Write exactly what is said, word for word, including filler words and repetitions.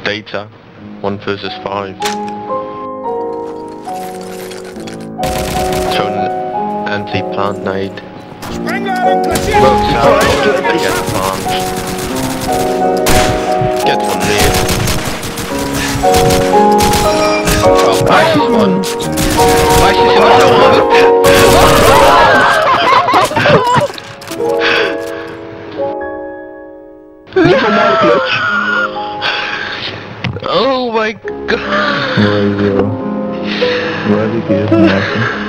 data. One versus five. Throw an anti-plant nade. Rogue south, they get plant. Get one near. Oh, nice one. Nice is another one. Oh my god. Ой, ё. Валик, я знаю.